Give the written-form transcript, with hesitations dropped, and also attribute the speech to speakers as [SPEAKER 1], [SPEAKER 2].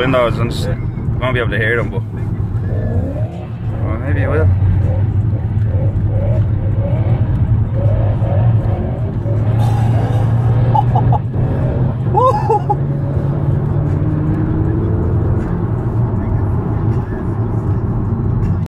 [SPEAKER 1] those and you won't be able to hear them, but well, maybe you will.